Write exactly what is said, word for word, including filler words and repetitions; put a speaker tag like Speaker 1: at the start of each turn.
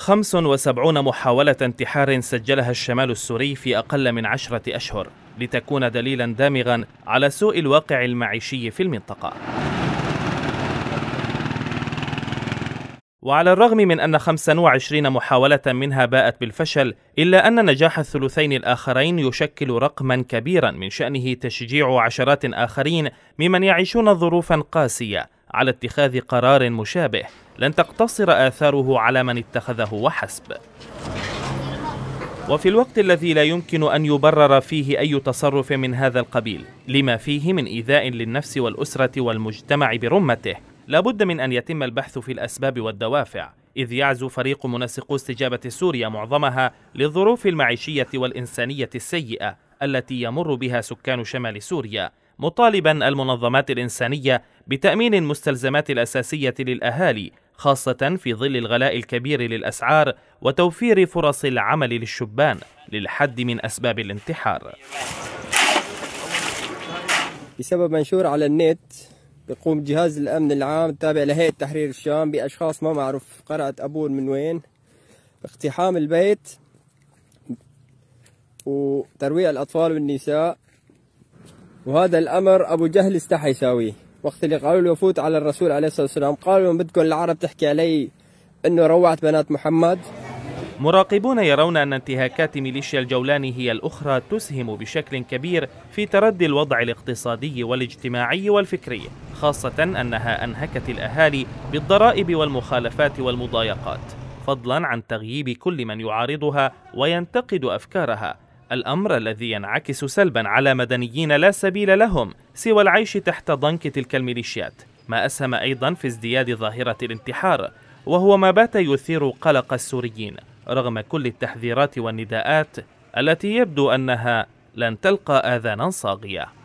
Speaker 1: خمس وسبعون محاولة انتحار سجلها الشمال السوري في أقل من عشرة أشهر لتكون دليلا دامغا على سوء الواقع المعيشي في المنطقة. وعلى الرغم من أن خمسة وعشرين محاولة منها باءت بالفشل، إلا أن نجاح الثلثين الآخرين يشكل رقما كبيرا من شأنه تشجيع عشرات آخرين ممن يعيشون ظروفا قاسية على اتخاذ قرار مشابه لن تقتصر آثاره على من اتخذه وحسب. وفي الوقت الذي لا يمكن أن يبرر فيه أي تصرف من هذا القبيل لما فيه من إيذاء للنفس والأسرة والمجتمع برمته، لابد من أن يتم البحث في الأسباب والدوافع، إذ يعزو فريق منسقو استجابة سوريا معظمها للظروف المعيشية والإنسانية السيئة التي يمر بها سكان شمال سوريا، مطالبا المنظمات الإنسانية بتأمين المستلزمات الأساسية للأهالي، خاصة في ظل الغلاء الكبير للأسعار وتوفير فرص العمل للشبان للحد من أسباب الانتحار.
Speaker 2: بسبب منشور على النت يقوم جهاز الأمن العام التابع لهيئة تحرير الشام بأشخاص ما معروف قرأة أبوه من وين باقتحام البيت وترويع الأطفال والنساء، وهذا الأمر أبو جهل استحى يساويه. وقت اللي قالوا له يفوت على الرسول عليه الصلاة والسلام قالوا لهم بدكم العرب تحكي علي أنه روعت بنات محمد.
Speaker 1: مراقبون يرون أن انتهاكات ميليشيا الجولاني هي الأخرى تسهم بشكل كبير في تردي الوضع الاقتصادي والاجتماعي والفكري، خاصة أنها أنهكت الأهالي بالضرائب والمخالفات والمضايقات، فضلا عن تغييب كل من يعارضها وينتقد أفكارها، الأمر الذي ينعكس سلبا على مدنيين لا سبيل لهم سوى العيش تحت ضنك تلك الميليشيات، ما أسهم أيضا في ازدياد ظاهرة الانتحار، وهو ما بات يثير قلق السوريين رغم كل التحذيرات والنداءات التي يبدو أنها لن تلقى آذانا صاغية.